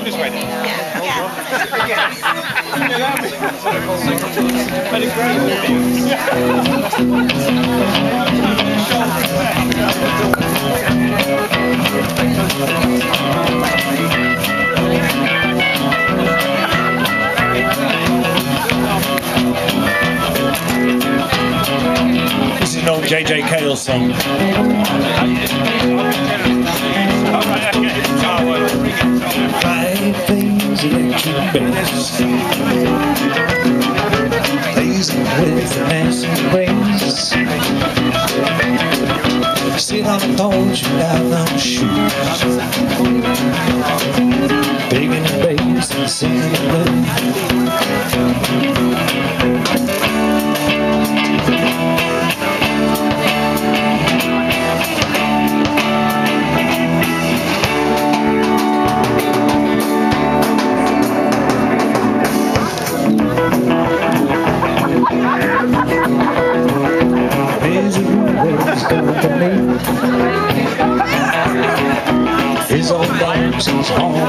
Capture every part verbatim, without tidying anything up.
Come this way then. This is an old J J Cale song. Five things electric bass, blazing with the massive rays. Sit on the porch without no shoes, digging the bass and singing the blues. His old bones, he's home.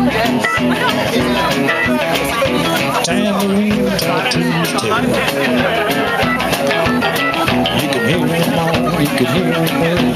Tambourine tattoos too. You can hear him all, you can hear him move.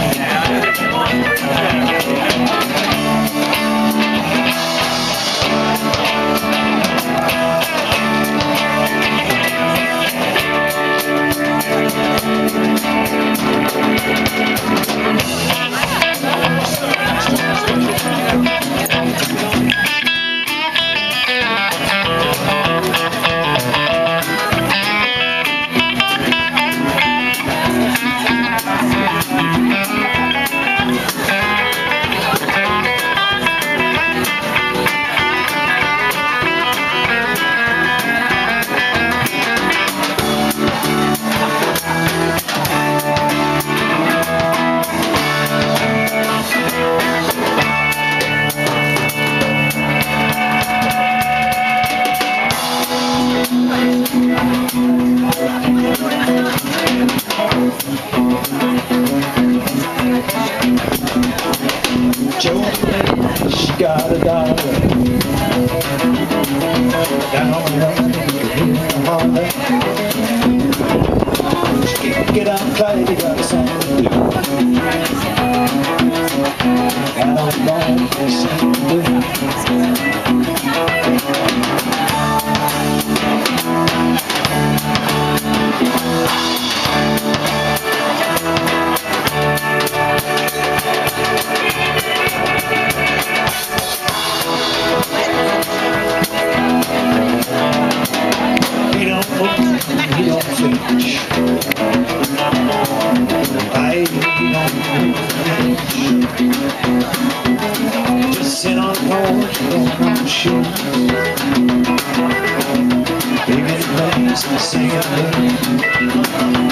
She got a dollar down on her holler. She can't get out and play, they got something to do. Got on the ball, there's something to do. He don't finish. I don't finish. Just sit on the porch, don't want to shoot. Big and bass and sing it.